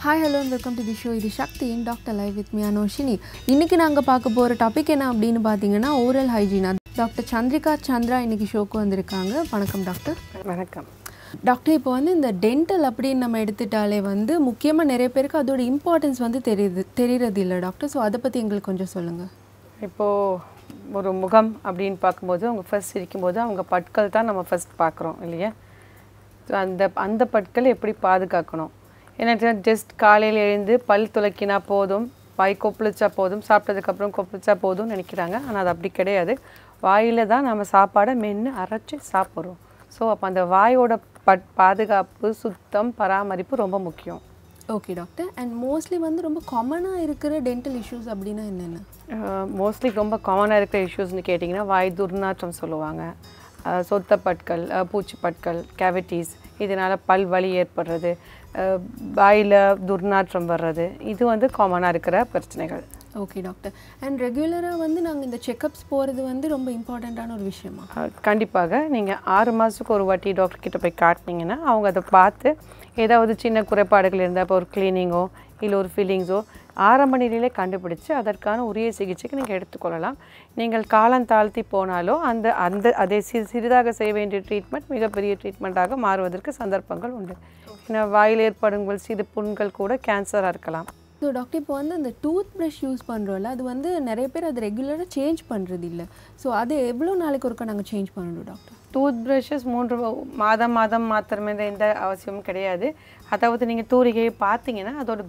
Hi hello and welcome to the show. இது Sakthi in doctor live with me Anoshini. இன்றைக்கி நாங்கள் பார்க்க போகிற டாபிக் என்ன அப்படின்னு பார்த்தீங்கன்னா oral hygiene. Doctor Chandrika Chandra இன்றைக்கி ஷோக்கு வந்திருக்காங்க. வணக்கம் டாக்டர். வணக்கம் டாக்டர். இப்போ இந்த டென்டல் அப்படின்னு நம்ம எடுத்துட்டாலே முக்கியமாக நிறைய பேருக்கு அதோட இம்பார்ட்டன்ஸ் தெரியறது இல்லை டாக்டர். ஸோ அதை பற்றி எங்களுக்கு கொஞ்சம் சொல்லுங்கள். இப்போது ஒரு முகம் அப்படின்னு பார்க்கும்போது அவங்க ஃபர்ஸ்ட் சிரிக்கும்போது அவங்க பற்கள் தான் நம்ம ஃபர்ஸ்ட் பார்க்குறோம் இல்லையா? ஸோ அந்த பற்களை எப்படி பாதுகாக்கணும்? ஏன்னா ஜஸ்ட் காலையில் எழுந்து பல் துளக்கினா போதும், வாய் கொப்பளிச்சா போதும், சாப்பிட்டதுக்கப்புறம் கொப்பளிச்சா போதும்னு நினைக்கிறாங்க. ஆனால் அது அப்படி கிடையாது. வாயில் தான் நம்ம சாப்பாடை மென்று அரைச்சி சாப்பிட்றோம். ஸோ அப்போ அந்த வாயோட பாதுகாப்பு, சுத்தம், பராமரிப்பு ரொம்ப முக்கியம். Okay doctor. அண்ட் மோஸ்ட்லி ரொம்ப காமனாக இருக்கிற டென்டல் இஷ்யூஸ் அப்படின்னா என்னென்ன? மோஸ்ட்லி ரொம்ப காமனாக இருக்கிற இஷ்யூஸ்னு கேட்டிங்கன்னா வாய் துர்நாற்றம் சொல்லுவாங்க, சொத்த பற்கள், பூச்சி பற்கள், கேவிட்டிஸ், இதனால் பல் வலி ஏற்படுறது, வாயில் துர்நாற்றம் வர்றது, இது காமனாக இருக்கிற பிரச்சனைகள். Okay doctor. அண்ட் ரெகுலராக நாங்கள் இந்த செக்கப்ஸ் போகிறது ரொம்ப இம்பார்ட்டண்ட்டான ஒரு விஷயமா? கண்டிப்பாக. நீங்கள் 6 மாதத்துக்கு ஒரு வாட்டி டாக்டர்கிட்ட போய் காட்டினீங்கன்னா அவங்க அதை பார்த்து ஏதாவது சின்ன குறைபாடுகள் இருந்தால், இப்போ ஒரு க்ளீனிங்கோ இல்லை ஒரு ஃபீலிங்ஸோ ஆரம்ப நிலையிலே கண்டுபிடிச்சு அதற்கான உரிய சிகிச்சைக்கு நீங்கள் எடுத்துக்கொள்ளலாம். நீங்கள் காலம் தாழ்த்தி போனாலோ அதை சிறிதாக செய்ய வேண்டிய ட்ரீட்மெண்ட் மிகப்பெரிய ட்ரீட்மெண்ட்டாக மாறுவதற்கு சந்தர்ப்பங்கள் உண்டு. ஏன்னா வாயில் ஏற்படும் சிறு புண்கள் கூட கேன்சராக இருக்கலாம். ஸோ டாக்டர், இப்போ அந்த டூத் ப்ரஷ் யூஸ் பண்ணுறோம்ல, அது நிறைய பேர் அது ரெகுலராக சேஞ்ச் பண்ணுறது இல்லை. ஸோ அது எவ்வளோ நாளைக்கு ஒருக்கா நாங்கள் சேஞ்ச் பண்ணணும் டாக்டர்? டூத் ப்ரஷஸ் 3 மாதம் மாத்திரமே எந்த அவசியமும் கிடையாது. அதாவது நீங்கள் தூரிகையை பார்த்தீங்கன்னா அதோட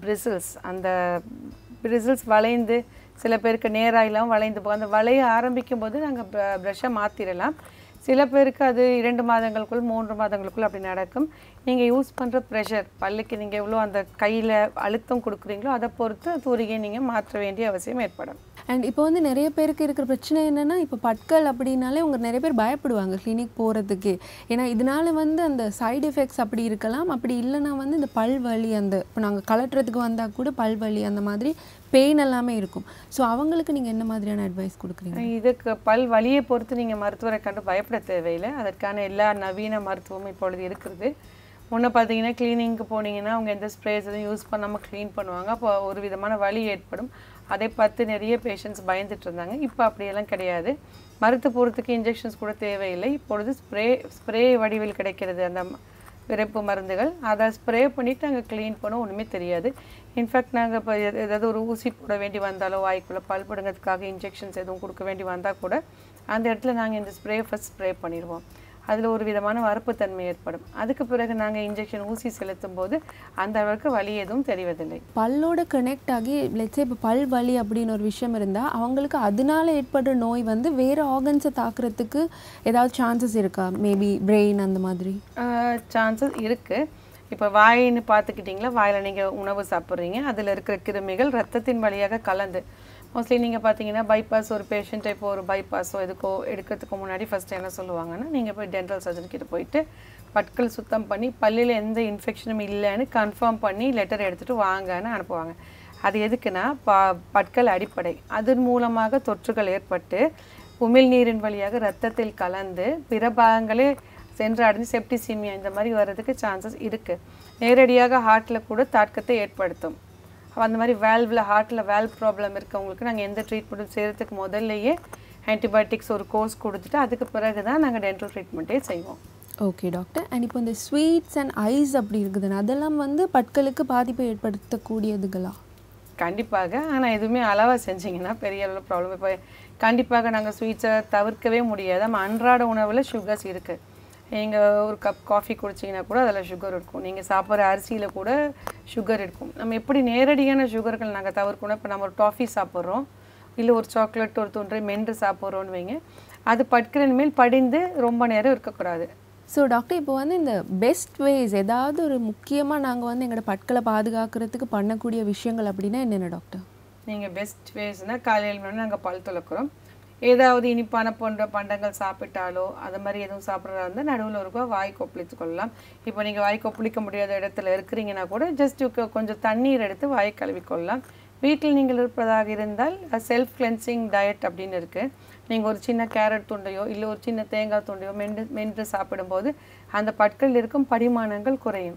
பிரிசில்ஸ் வளைந்து, சில பேருக்கு நேராக இல்லாமல் வளைந்து போகும். அந்த வளைய ஆரம்பிக்கும் போது நாங்கள் ப்ரஷ்ஷை மாற்றிடலாம். சில பேருக்கு அது 2 மாதங்களுக்குள் 3 மாதங்களுக்குள் அப்படி நடக்கும். நீங்கள் யூஸ் பண்ணுற ப்ரெஷர், பல்லுக்கு நீங்கள் எவ்வளோ அந்த கையில் அழுத்தம் கொடுக்குறீங்களோ அதை பொறுத்து தூரிகையை நீங்கள் மாற்ற வேண்டிய அவசியம் ஏற்படும். அண்ட் இப்போ நிறைய பேருக்கு இருக்கிற பிரச்சனை என்னென்னா, இப்போ பற்கள் அப்படின்னாலே நிறைய பேர் பயப்படுவாங்க கிளினிக் போகிறதுக்கு. ஏன்னா இதனால அந்த சைடு எஃபெக்ட்ஸ் அப்படி இருக்கலாம். அப்படி இல்லைன்னா இந்த பல் வலி, இப்போ நாங்கள் கலட்டுறதுக்கு வந்தால் கூட பல் வலி, அந்த மாதிரி பெயின் எல்லாமே இருக்கும். ஸோ அவங்களுக்கு நீங்கள் என்ன மாதிரியான அட்வைஸ் கொடுக்குறீங்க? இதுக்கு பல் வலியை பொறுத்து நீங்கள் மருத்துவரை கண்டு பயப்பட தேவையில்லை. அதற்கான எல்லா நவீன மருத்துவமும் இப்பொழுது இருக்கிறது. முன்னே பார்த்தீங்கன்னா கிளீனிங்க்கு போனீங்கன்னா அவங்க எந்த ஸ்ப்ரேஸ் எதுவும் யூஸ் பண்ணாமல் க்ளீன் பண்ணுவாங்க. அப்போ ஒரு விதமான வலி ஏற்படும். அதை பார்த்து நிறைய பேஷண்ட்ஸ் பயந்துட்டு இருந்தாங்க. இப்போ அப்படியெல்லாம் கிடையாது. மருத்துவத்துக்கு இன்ஜெக்ஷன்ஸ் கூட தேவையில்லை. இப்பொழுது ஸ்ப்ரே வடிவில் கிடைக்கிறது அந்த விரைப்பு மருந்துகள். அதை ஸ்ப்ரே பண்ணிவிட்டு நாங்கள் க்ளீன் பண்ண ஒன்றுமே தெரியாது. இன்ஃபேக்ட் நாங்கள் இப்போ ஏதாவது ஒரு ஊசி போட வேண்டி வந்தாலோ, வாய்க்குள்ளே பல் பிடுங்கிறதுக்காக இன்ஜெக்ஷன்ஸ் எதுவும் கொடுக்க வேண்டி வந்தால் கூட அந்த இடத்துல நாங்கள் இந்த ஃபர்ஸ்ட் ஸ்ப்ரே பண்ணிடுவோம். அதில் ஒரு விதமான வரப்புத்தன்மை ஏற்படும். அதுக்கு பிறகு நாங்கள் இன்ஜெக்ஷன் ஊசி செலுத்தும் போது அந்த அளவுக்கு வலி எதுவும் தெரிவதில்லை. பல்லோட கனெக்ட் ஆகி லெட்ஸே இப்போ பல் வலி அப்படின்னு ஒரு விஷயம் இருந்தால் அவங்களுக்கு அதனால ஏற்படுற நோய் வேறு ஆர்கன்ஸை தாக்குறதுக்கு ஏதாவது சான்சஸ் இருக்கா? மேபி பிரெயின் அந்த மாதிரி சான்சஸ் இருக்குது. இப்போ வாயின்னு பார்த்துக்கிட்டிங்களா, வாயில் நீங்கள் உணவு சாப்பிட்றீங்க, அதில் இருக்கிற கிருமிகள் ரத்தத்தின் வழியாக கலந்து, மோஸ்ட்லி நீங்கள் பார்த்தீங்கன்னா பைபாஸ் ஒரு பேஷண்ட்டை இப்போ ஒரு பைபாஸோ எதுக்கோ எடுக்கிறதுக்கு முன்னாடி ஃபஸ்ட்டு என்ன சொல்லுவாங்கன்னா, நீங்கள் போய் டென்டல் சர்ஜன்கிட்ட போயிட்டு பற்கள் சுத்தம் பண்ணி பல்லில் எந்த இன்ஃபெக்ஷனும் இல்லைன்னு கன்ஃபார்ம் பண்ணி லெட்டர் எடுத்துகிட்டு வாங்கன்னு அனுப்புவாங்க. அது எதுக்குன்னா பற்கள் அடிப்படை. அதன் மூலமாக தொற்றுகள் ஏற்பட்டு உமிழ்நீரின் வழியாக ரத்தத்தில் கலந்து பிற பாகங்களே சென்று அடைஞ்சு செப்டிசீமியா இந்த மாதிரி வர்றதுக்கு சான்சஸ் இருக்குது. நேரடியாக ஹார்ட்டில் கூட தாக்கத்தை ஏற்படுத்தும். அந்த மாதிரி ஹார்ட்டில் வேல்வ் ப்ராப்ளம் இருக்கவங்களுக்கு நாங்கள் எந்த ட்ரீட்மெண்ட்டும் செய்கிறதுக்கு முதல்லையே ஆன்டிபயோட்டிக்ஸ் ஒரு கோர்ஸ் கொடுத்துட்டு அதுக்கு பிறகு தான் நாங்கள் டென்டல் ட்ரீட்மெண்ட்டே செய்வோம். Okay doctor. அண்ட் இப்போ இந்த ஸ்வீட்ஸ் அண்ட் ஐஸ் அப்படி இருக்குதுன்னு அதெல்லாம் பற்களுக்கு பாதிப்பை ஏற்படுத்தக்கூடியதுகளா? கண்டிப்பாக. ஆனால் எதுவுமே அளவாக செஞ்சிங்கன்னா பெரிய அளவில் ப்ராப்ளம். இப்போ கண்டிப்பாக நாங்கள் ஸ்வீட்ஸை தவிர்க்கவே முடியாது. நம்ம அன்றாட உணவில் சுகர்ஸ் இருக்குது. நீங்கள் ஒரு கப் காஃபி குடிச்சிங்கன்னா கூட அதில் சுகர் இருக்கும். நீங்கள் சாப்பிட்ற அரிசியில் கூட சுகர் இருக்கும். நம்ம எப்படி நேரடியான சுகர்கள் நாங்கள் தவிர்க்கணும்? இப்போ நம்ம ஒரு டாஃபி சாப்பிட்றோம், இல்லை ஒரு சாக்லேட் ஒரு துண்டை மென்று சாப்பிட்றோன்னு வைங்க, அது பற்களின் மேல் படிந்து ரொம்ப நேரம் இருக்கக்கூடாது. ஸோ டாக்டர், இப்போ இந்த பெஸ்ட் வேஸ் ஏதாவது ஒரு முக்கியமாக நாங்கள் எங்களோட பற்களை பாதுகாக்கிறதுக்கு பண்ணக்கூடிய விஷயங்கள் அப்படின்னா என்னென்ன டாக்டர்? நீங்கள் பெஸ்ட் வேஸ்னால் காலையில் நாங்கள் பல் துலக்கிறோம், ஏதாவது இனிப்பான போன்ற பண்டங்கள் சாப்பிட்டாலோ அது மாதிரி எதுவும் சாப்பிட்றதா இருந்தால் நடுவில் இருக்க வாய் கொப்பளித்து கொள்ளலாம். இப்போ நீங்கள் வாய் கொப்பளிக்க முடியாத இடத்துல இருக்கிறீங்கன்னா கூட ஜஸ்ட் கொஞ்சம் தண்ணீர் எடுத்து வாய் கழுவிக்கொள்ளலாம். வீட்டில் நீங்கள் இருப்பதாக இருந்தால் செல்ஃப் கிளென்சிங் டயட் அப்படின்னு இருக்குது. நீங்கள் ஒரு சின்ன கேரட் துண்டையோ இல்லை ஒரு சின்ன தேங்காய் துண்டையோ மென்று சாப்பிடும்போது அந்த பற்கள் இருக்கும் படிமானங்கள் குறையும்.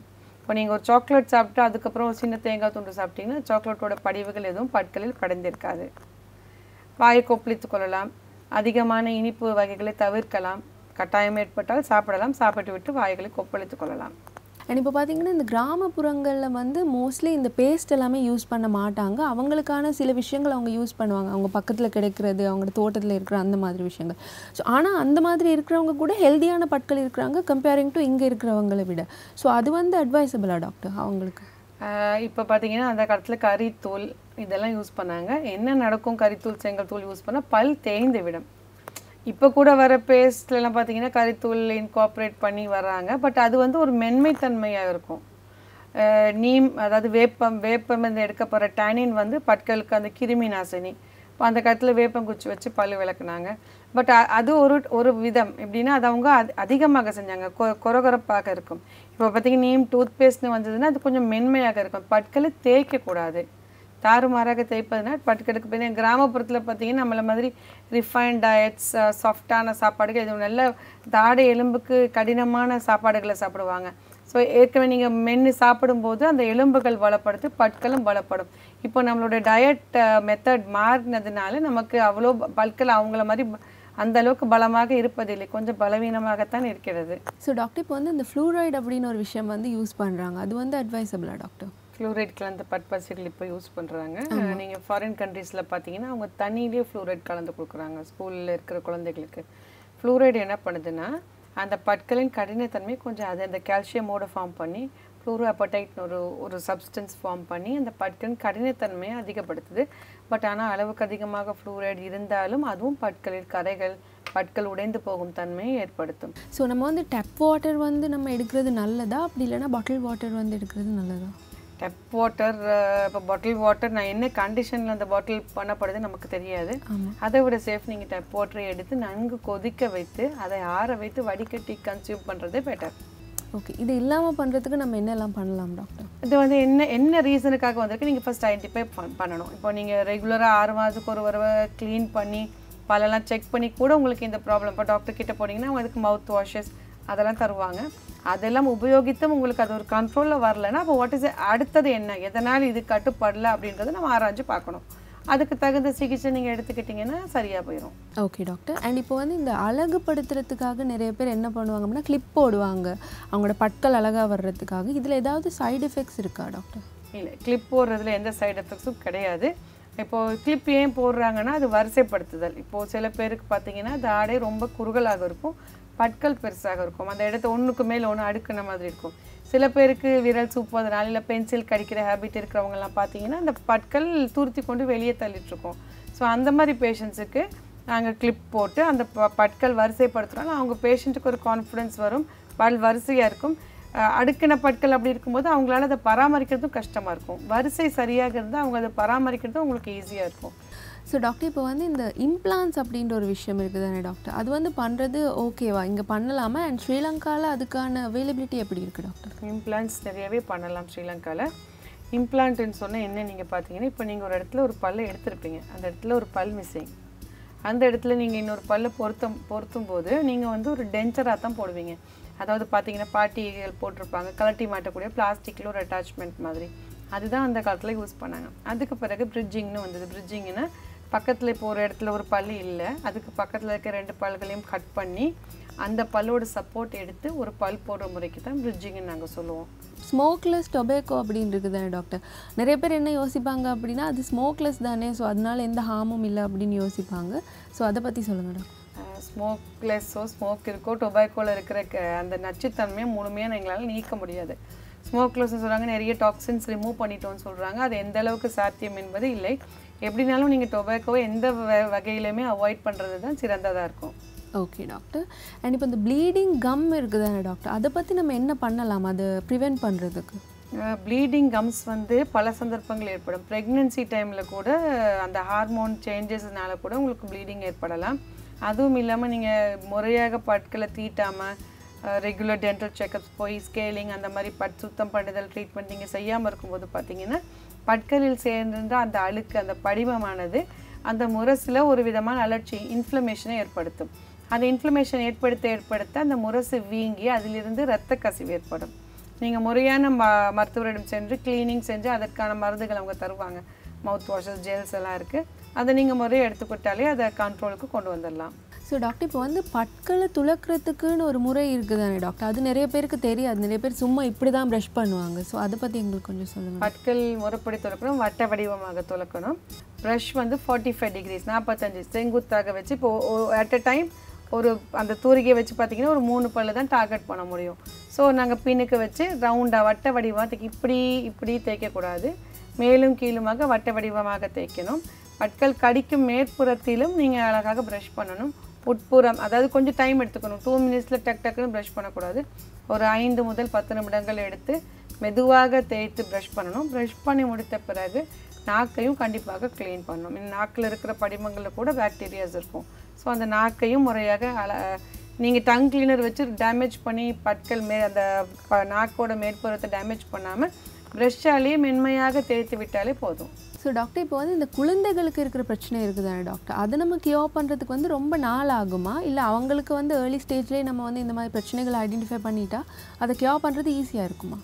இப்போ நீங்கள் ஒரு சாக்லேட் சாப்பிட்டு அதுக்கப்புறம் ஒரு சின்ன தேங்காய் துண்டு சாப்பிட்டீங்கன்னா சாக்லேட்டோட படிவுகள் எதுவும் பற்களில் படிந்திருக்காது. வாயை கொப்பளித்து கொள்ளலாம். அதிகமான இனிப்பு வகைகளை தவிர்க்கலாம். கட்டாயம் ஏற்பட்டால் சாப்பிடலாம். சாப்பிட்டு விட்டு வாய்களை கொப்பளித்து கொள்ளலாம். அண்ட் இப்போ பார்த்தீங்கன்னா இந்த கிராமப்புறங்களில் வந்து மோஸ்ட்லி இந்த பேஸ்ட் எல்லாமே யூஸ் பண்ண மாட்டாங்க. அவங்களுக்கான சில விஷயங்கள் அவங்க யூஸ் பண்ணுவாங்க. அவங்க பக்கத்தில் கிடைக்கிறது, அவங்களோட தோட்டத்தில் இருக்கிற அந்த மாதிரி விஷயங்கள். ஸோ ஆனால் அந்த மாதிரி இருக்கிறவங்க கூட ஹெல்தியான பற்கள் இருக்கிறாங்க கம்பேரிங் டு இங்கே இருக்கிறவங்களை விட. ஸோ அது வந்து அட்வைசபிளா டாக்டர் அவங்களுக்கு? இப்போ பார்த்தீங்கன்னா அந்த காலத்தில் கறித்தூள் இதெல்லாம் யூஸ் பண்ணாங்க. என்ன நடக்கும் கறித்தூள் செங்கல் தூள் யூஸ் பண்ணால் பல் தேய்ந்து விடும். இப்போ கூட வர பேஸ்ட்லாம் பார்த்தீங்கன்னா கறித்தூள் இன்கார்பரேட் பண்ணி வராங்க. பட் அது வந்து ஒரு மென்மைத்தன்மையாக இருக்கும். நீம் அதாவது வேப்பம் எடுக்கப்படுற டேனின் வந்து பற்களுக்கு அந்த கிருமி நாசினி. இப்போ அந்த காலத்தில் வேப்பங்குச்சி வச்சு பல் விளக்குனாங்க. பட் அது ஒரு விதம் எப்படின்னா அது அவங்க அதிகமாக செஞ்சாங்க. கொரகொரப்பாக இருக்கும். இப்போ பார்த்தீங்கன்னா நீம் டூத் பேஸ்ட்னு வந்ததுன்னா அது கொஞ்சம் மென்மையாக இருக்கும். பற்களை தேய்க்கக்கூடாது. தாறுமாறாக தேய்ப்பதுனா பற்களுக்கு பார்த்தீங்கன்னா கிராமப்புறத்தில் பார்த்தீங்கன்னா நம்மள மாதிரி ரிஃபைன்ட் டயட்ஸ் சாஃப்டான சாப்பாடுகள் இது நல்ல தாடை எலும்புக்கு கடினமான சாப்பாடுகளை சாப்பிடுவாங்க. ஸோ ஏற்கனவே நீங்கள் மென்று சாப்பிடும்போது அந்த எலும்புகள் பலப்படுத்து பற்களும் பலப்படும். இப்போ நம்மளோட டயட் மெத்தட் மாறினதுனால நமக்கு அவ்வளோ பற்கள் அவங்கள மாதிரி அந்த அளவுக்கு பலமாக இருப்பதில்லை. கொஞ்சம் பலவீனமாகத்தான் இருக்கிறது. ஸோ டாக்டர் இப்போ வந்து இந்த ஃப்ளூரைடு அப்படின்னு ஒரு விஷயம் வந்து யூஸ் பண்ணுறாங்க. அது வந்து அட்வைசபிளா டாக்டர்? ஃப்ளூரைட் கலந்த பற்பசைகள் இப்போ யூஸ் பண்ணுறாங்க. நீங்கள் ஃபாரின் கண்ட்ரீஸில் பார்த்தீங்கன்னா அவங்க தண்ணியிலேயே ஃப்ளூரைட் கலந்து கொடுக்குறாங்க ஸ்கூலில் இருக்கிற குழந்தைகளுக்கு. ஃப்ளூரைடு என்ன பண்ணுதுன்னா அந்த பற்களின் கடினத்தன்மை கொஞ்சம் அது அந்த கால்சியமோட ஃபார்ம் பண்ணி ஃப்ளூரோ அப்படைட்னு ஒரு சப்ஸ்டன்ஸ் ஃபார்ம் பண்ணி அந்த பற்களின் கடினத்தன்மையை அதிகப்படுத்துது. பட் ஆனால் அளவுக்கு அதிகமாக ஃப்ளூரைடு இருந்தாலும் அதுவும் பற்களில் கரைகள் பற்கள் உடைந்து போகும் தன்மையை ஏற்படுத்தும். ஸோ நம்ம வந்து டேப் வாட்டர் வந்து நம்ம எடுக்கிறது நல்லதா, அப்படி இல்லைன்னா பாட்டில் வாட்டர் வந்து எடுக்கிறது நல்லதா? டேப் வாட்டர் இப்போ பாட்டில் வாட்டர் நான் என்ன கண்டிஷனில் அந்த பாட்டில் பண்ணப்படுது நமக்கு தெரியாது. அதை விட சேஃப் நீங்கள் டேப் வாட்டரை எடுத்து நன்கு கொதிக்க வைத்து அதை ஆற வைத்து வடிகட்டி கன்சியூம் பண்ணுறதே பெட்டர். ஓகே, இது இல்லாமல் பண்ணுறதுக்கு நம்ம என்னெல்லாம் பண்ணலாம் டாக்டர்? இது வந்து என்ன ரீசனுக்காக வந்திருக்கு நீங்கள் ஃபஸ்ட் ஐடென்டிஃபை பண்ணணும். இப்போ நீங்கள் ரெகுலராக 6 மாதத்துக்கு ஒரு தடவை க்ளீன் பண்ணி பலெல்லாம் செக் பண்ணி கூட உங்களுக்கு இந்த ப்ராப்ளம் இப்போ டாக்டர் கிட்ட போனீங்கன்னா அவங்க அதுக்கு மவுத் வாஷஸ் அதெல்லாம் தருவாங்க. அதெல்லாம் உபயோகித்தும் உங்களுக்கு அது ஒரு கண்ட்ரோலில் வரலைன்னா அப்போ வாட் இஸ் அடுத்தது என்ன, எதனால் இது கட்டுப்படலை அப்படின்றத நம்ம ஆராய்ச்சி பார்க்கணும். அதுக்கு தகுந்த சிகிச்சை நீங்கள் எடுத்துக்கிட்டிங்கன்னா சரியாக போயிடும். Okay doctor. அண்ட் இப்போ வந்து இந்த அழகுபடுத்துறதுக்காக நிறைய பேர் என்ன பண்ணுவாங்க அப்படின்னா கிளிப் போடுவாங்க அவங்களோட பற்கள் அழகாக வர்றதுக்காக. இதில் ஏதாவது சைடு எஃபெக்ட்ஸ் இருக்கா டாக்டர்? இல்லை, கிளிப் போடுறதுல எந்த சைடு எஃபெக்ட்ஸும் கிடையாது. இப்போது கிளிப் ஏன் போடுறாங்கன்னா அது வரிசைப்படுத்துதல். இப்போது சில பேருக்கு பார்த்தீங்கன்னா அது ஆடை ரொம்ப குறுகலாக இருக்கும், பற்கள் பெருசாக இருக்கும், அந்த இடத்த ஒன்றுக்கு மேலே ஒன்று அடுக்கின மாதிரி இருக்கும். சில பேருக்கு விரல் சூப்பதனால இல்லை பென்சில் கடிக்கிற ஹேபிட் இருக்கிறவங்கலாம் பார்த்தீங்கன்னா அந்த பற்கள் துருத்தி கொண்டு வெளியே தள்ளிட்டுருக்கோம். ஸோ அந்த மாதிரி பேஷண்ட்ஸுக்கு நாங்கள் கிளிப் போட்டு அந்த பற்கள் வரிசைப்படுத்துகிறோம். அவங்க பேஷண்ட்டுக்கு ஒரு கான்ஃபிடென்ஸ் வரும், பல் வரிசையாக இருக்கும். அடுக்கின பற்கள் அப்படி இருக்கும்போது அவங்களால அதை பராமரிக்கிறதும் கஷ்டமாக இருக்கும். வரிசை சரியாக இருந்தால் அவங்க அதை பராமரிக்கிறதும் உங்களுக்கு ஈஸியாக இருக்கும். ஸோ டாக்டர் இப்போ வந்து இந்த இம்ப்ளான்ஸ் அப்படின்ற ஒரு விஷயம் இருக்குது தானே டாக்டர், அது வந்து பண்ணுறது ஓகேவா, இங்கே பண்ணலாமா? அண்ட் ஸ்ரீலங்காவில் அதுக்கான அவைலபிலிட்டி எப்படி இருக்குது டாக்டர்? இம்ப்ளான்ஸ் நிறையவே பண்ணலாம் ஸ்ரீலங்காவில். இம்ப்ளான்ட்டுன்னு சொன்னால் என்ன நீங்கள் பார்த்தீங்கன்னா இப்போ நீங்கள் ஒரு இடத்துல ஒரு பல்லை எடுத்திருப்பீங்க, அந்த இடத்துல ஒரு பல் மிஸ்ஸிங், அந்த இடத்துல நீங்கள் இன்னொரு பல்லை பொருத்தும் போது நீங்கள் வந்து ஒரு டென்ச்சராக தான் போடுவீங்க. அதாவது பார்த்தீங்கன்னா பாட்டிகள் போட்டிருப்பாங்க கலட்டி மாட்டக்கூடிய பிளாஸ்டிக்கில் ஒரு அட்டாச்மெண்ட் மாதிரி, அதுதான் அந்த காலத்தில் யூஸ் பண்ணாங்க. அதுக்கு பிறகு பிரிட்ஜிங்னு வந்தது. பிரிட்ஜிங்னா பக்கத்தில் இப்போ ஒரு இடத்துல ஒரு பல் இல்லை, அதுக்கு பக்கத்தில் இருக்க 2 பல்களையும் கட் பண்ணி அந்த பல்லோட சப்போர்ட் எடுத்து ஒரு பல் போடுற முறைக்கு தான் பிரிட்ஜிங்னு நாங்கள் சொல்லுவோம். ஸ்மோக்லெஸ் டொபேக்கோ அப்படின்னு இருக்குது தானே டாக்டர், நிறைய பேர் என்ன யோசிப்பாங்க அப்படின்னா அது ஸ்மோக்லெஸ் தானே, ஸோ அதனால எந்த ஹார்மும் இல்லை அப்படின்னு யோசிப்பாங்க. ஸோ அதை பற்றி சொல்லுங்கள் டாக்டர். ஸ்மோக்லெஸ்ஸோ ஸ்மோக் இருக்கோ டொபாக்கோவில் இருக்கிற அந்த நச்சுத்தன்மையை முழுமையாக எங்களால் நீக்க முடியாது. ஸ்மோக்லெஸ்ன்னு சொல்கிறாங்க நிறைய டாக்ஸின்ஸ் ரிமூவ் பண்ணிட்டோன்னு சொல்கிறாங்க. அது எந்த அளவுக்கு சாத்தியம் என்பது இல்லை. எப்படினாலும் நீங்கள் டொபாக்கோவை எந்த வகையிலுமே அவாய்ட் பண்ணுறது தான் சிறந்ததாக இருக்கும். Okay doctor. அண்ட் இப்போ இந்த ப்ளீடிங் கம் இருக்குது தானே டாக்டர், அதை பற்றி நம்ம என்ன பண்ணலாம் அதை ப்ரிவென்ட் பண்ணுறதுக்கு? ப்ளீடிங் கம்ஸ் வந்து பல சந்தர்ப்பங்கள் ஏற்படும். ப்ரெக்னென்சி டைமில் கூட அந்த ஹார்மோன் சேஞ்சஸ்னால கூட உங்களுக்கு ப்ளீடிங் ஏற்படலாம். அதுவும் இல்லாமல் நீங்கள் முறையாக பற்களை தீட்டாமல் ரெகுலர் டென்டல் செக்கப்ஸ் போய் ஸ்கேலிங் அந்த மாதிரி சுத்தம் பண்ணுதல் ட்ரீட்மெண்ட் நீங்கள் செய்யாமல் இருக்கும்போது பார்த்தீங்கன்னா பற்களில் சேர்ந்திருந்த அந்த அழுக்கு அந்த படிமமானது அந்த முரசில் ஒரு விதமான அலர்ச்சி இன்ஃப்ளமேஷனை ஏற்படுத்தும். அந்த இன்ஃப்ளமேஷன் ஏற்படுத்த அந்த முரசு வீங்கி அதிலிருந்து இரத்த கசிவு ஏற்படும். நீங்கள் முறையான மருத்துவரிடம் சென்று க்ளீனிங் செஞ்சு அதற்கான மருந்துகள் அவங்க தருவாங்க. மவுத் வாஷஸ், ஜெல்ஸ் எல்லாம் இருக்குது. அதை நீங்கள் முறையை எடுத்துக்கிட்டாலே அதை கண்ட்ரோலுக்கு கொண்டு வந்துடலாம். ஸோ டாக்டர், இப்போ வந்து பற்களை துலக்கிறதுக்குன்னு ஒரு முறை இருக்குதானே டாக்டர்? அது நிறைய பேருக்கு தெரியாது. நிறைய பேர் சும்மா இப்படி தான் ப்ரஷ் பண்ணுவாங்க. ஸோ அதை பற்றி எங்களுக்கு கொஞ்சம் சொல்லுங்கள். பற்கள் முறைப்படி துலக்கணும், வட்ட வடிவமாக துலக்கணும். ப்ரஷ் வந்து 45 டிகிரிஸ் 45 செங்குத்தாக வச்சு இப்போ அட் அ டைம் ஒரு அந்த தூரிகையை வச்சு பார்த்தீங்கன்னா ஒரு 3 பல்லு தான் டார்கெட் பண்ண முடியும். ஸோ நாங்கள் பின்னுக்கு வச்சு ரவுண்டாக வட்ட வடிவமாக இப்படி தேய்க்கக்கூடாது. மேலும் கீழுமாக வட்ட வடிவமாக தேய்க்கணும். பற்கள் கடிக்கும் மேற்புறத்திலும் நீங்கள் அழகாக ப்ரஷ் பண்ணணும். உட்புறம் அதாவது கொஞ்சம் டைம் எடுத்துக்கணும். 2 மினிட்ஸில் டக்குன்னு ப்ரஷ் பண்ணக்கூடாது. ஒரு 5 முதல் 10 நிமிடங்கள் எடுத்து மெதுவாக தேய்த்து ப்ரஷ் பண்ணணும். ப்ரஷ் பண்ணி முடித்த பிறகு நாக்கையும் கண்டிப்பாக க்ளீன் பண்ணணும். நாக்கில் இருக்கிற படிமங்களில் கூட பாக்டீரியாஸ் இருக்கும். ஸோ அந்த நாக்கையும் முறையாக நீங்கள் டங் கிளீனர் வச்சு டேமேஜ் பண்ணி பற்கள் அந்த நாக்கோட மேற்புறத்தை டேமேஜ் பண்ணாமல் ப்ரஷ்ஷாலேயே மென்மையாக தேய்த்து விட்டாலே போதும். ஸோ டாக்டர், இப்போ வந்து இந்த குழந்தைகளுக்கு இருக்கிற பிரச்சனை இருக்குதானே டாக்டர்? அதை நம்ம கியூர் பண்ணுறதுக்கு வந்து ரொம்ப நாள் ஆகுமா? இல்லை அவங்களுக்கு வந்து ஏர்லி ஸ்டேஜ்லேயே நம்ம வந்து இந்த மாதிரி பிரச்சனைகளை ஐடென்டிஃபை பண்ணிட்டா அதை கியூர் பண்ணுறது ஈஸியாக இருக்குமா?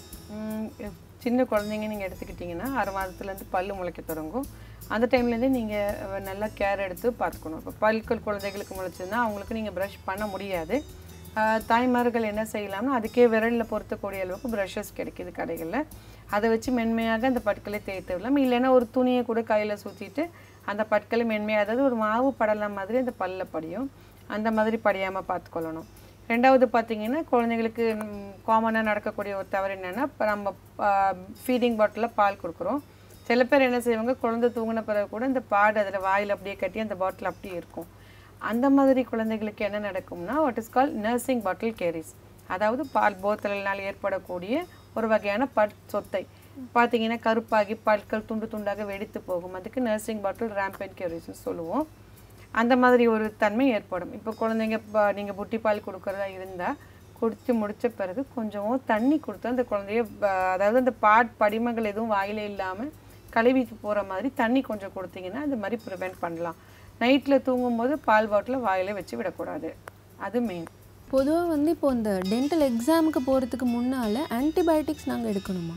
சின்ன குழந்தைங்க நீங்கள் எடுத்துக்கிட்டிங்கன்னா 6 மாதத்துலேருந்து பல் முளைக்க தொடங்கும். அந்த டைம்லேருந்து நீங்கள் நல்லா கேர் எடுத்து பார்த்துக்கணும். இப்போ பல்கள் குழந்தைகளுக்கு முளைச்சதுன்னா அவங்களுக்கு நீங்கள் ப்ரஷ் பண்ண முடியாது. தாய்மார்கள் என்ன செய்யலாம்னா அதுக்கே விரலில் பொருத்தக்கூடிய அளவுக்கு ப்ரஷஸ் கிடைக்கிது கடைகளில். அதை வச்சு மென்மையாக அந்த பற்களை தேய்த்து விடலாம். இல்லைன்னா ஒரு துணியை கூட கையில் சுற்றிட்டு அந்த பற்களை மென்மையாக, அதாவது ஒரு மாவு படலாம் மாதிரி அந்த பல்லில் படியும். அந்த மாதிரி படியாமல் பார்த்துக்கொள்ளணும். ரெண்டாவது பார்த்திங்கன்னா குழந்தைங்களுக்கு காமனாக நடக்கக்கூடிய ஒரு தவறு என்னென்னா, இப்போ நம்ம ஃபீடிங் பாட்டிலில் பால் கொடுக்குறோம். சில பேர் என்ன செய்வாங்க, குழந்தை தூங்கின பிறகு கூட இந்த பாடு அதில் வாயில் அப்படியே கட்டி அந்த பாட்டில் அப்படியே இருக்கும். அந்த மாதிரி குழந்தைகளுக்கு என்ன நடக்கும்னா what is call nursing bottle caries, அதாவது பால் போத்தலினால் ஏற்படக்கூடிய ஒரு வகையான சொத்தை பார்த்தீங்கன்னா கருப்பாகி பற்கள் துண்டு துண்டாக வெடித்து போகும். அதுக்கு நர்சிங் பாட்டில் ரேம்பென்ட் கேரிஸ்ன்னு சொல்லுவோம். அந்த மாதிரி ஒரு தன்மை ஏற்படும். இப்போ குழந்தைங்க நீங்கள் புட்டி பால் கொடுக்குறதா இருந்தால் குடித்து முடித்த பிறகு கொஞ்சம் தண்ணி கொடுத்து அந்த குழந்தைய, அதாவது அந்த படிமங்கள் எதுவும் வாயிலே இல்லாமல் கழுவிட்டு போகிற மாதிரி தண்ணி கொஞ்சம் கொடுத்தீங்கன்னா அது மாதிரி ப்ரிவெண்ட் பண்ணலாம். நைட்டில் தூங்கும்போது பால் பாட்டில் வாயிலே வச்சு விடக்கூடாது. அது மெயின். பொதுவாக வந்து இப்போ இந்த டென்டல் எக்ஸாமுக்கு போகிறதுக்கு முன்னால் ஆன்டிபயோட்டிக்ஸ் நாங்கள் எடுக்கணுமா?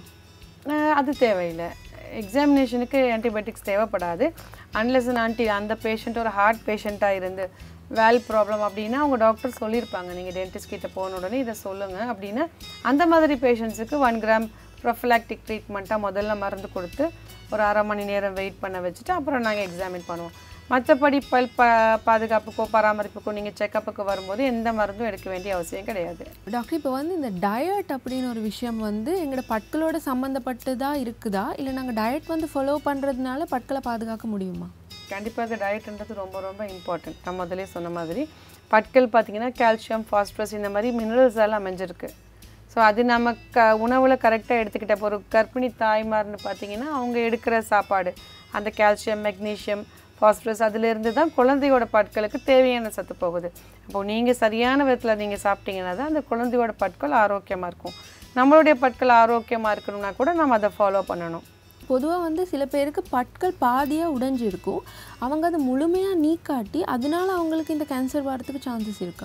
அது தேவையில்லை. எக்ஸாமினேஷனுக்கு ஆன்டிபயோட்டிக்ஸ் தேவைப்படாது. அன்லெஸ் அந்த பேஷண்ட் ஒரு ஹார்ட் பேஷண்ட்டாக இருந்து வேல் ப்ராப்ளம் அப்படின்னா அவங்க டாக்டர் சொல்லியிருப்பாங்க, நீங்கள் டென்டிஸ்ட் கிட்ட போன உடனே இதை சொல்லுங்கள் அப்படின்னா அந்த மாதிரி பேஷண்ட்ஸுக்கு 1 கிராம் ப்ரொஃபிலாக்டிக் ட்ரீட்மெண்ட்டாக முதல்ல மருந்து கொடுத்து ஒரு 1/2 மணி நேரம் வெயிட் பண்ண வச்சுட்டு அப்புறம் நாங்கள் எக்ஸாமின் பண்ணுவோம். மற்றபடி பல் பாதுகாப்புக்கோ பராமரிப்புக்கோ நீங்கள் செக்கப்புக்கு வரும்போது எந்த மருந்தும் எடுக்க வேண்டிய அவசியம் கிடையாது. டாக்டர், இப்போ வந்து இந்த டயட் அப்படின்னு ஒரு விஷயம் வந்து எங்களோட பற்களோட சம்மந்தப்பட்டதாக இருக்குதா, இல்லை நாங்கள் டயட் வந்து ஃபாலோ பண்ணுறதுனால பற்களை பாதுகாக்க முடியுமா? கண்டிப்பாக டயட்ன்றது ரொம்ப ரொம்ப இம்பார்ட்டன்ட். நான் முதலே சொன்ன மாதிரி பற்கள் பார்த்திங்கன்னா கால்சியம், ஃபாஸ்பரஸ் இந்த மாதிரி மினரல்ஸால் அமைஞ்சிருக்கு. ஸோ அது நம்ம உணவில் கரெக்டாக எடுத்துக்கிட்ட ஒரு கர்ப்பிணி தாய்மார்னு பார்த்திங்கன்னா அவங்க எடுக்கிற சாப்பாடு அந்த கால்சியம், மெக்னீஷியம், ஃபாஸ்பரஸ் அதிலிருந்து தான் குழந்தையோட பற்களுக்கு தேவையான சத்து போகுது. அப்போது நீங்கள் சரியான விதத்தில் நீங்கள் சாப்பிட்டீங்கன்னா தான் அந்த குழந்தையோட பற்கள் ஆரோக்கியமாக இருக்கும். நம்மளுடைய பற்கள் ஆரோக்கியமாக இருக்கணும்னா கூட நம்ம அதை ஃபாலோ பண்ணணும். பொதுவாக வந்து சில பேருக்கு பற்கள் பாதியாக உடைஞ்சிருக்கும், அவங்க அதை முழுமையாக நீக்காட்டி அதனால அவங்களுக்கு இந்த கேன்சர் வரத்துக்கு சான்சஸ் இருக்கா?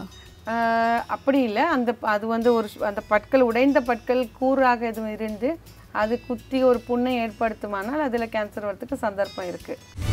அப்படி இல்லை. அது வந்து அந்த பற்கள் உடைந்த பற்கள் கூறாக எதுவும் இருந்து அது குத்தி ஒரு புண்ணை ஏற்படுத்துமானால் அதில் கேன்சர் வரத்துக்கு சந்தர்ப்பம் இருக்குது.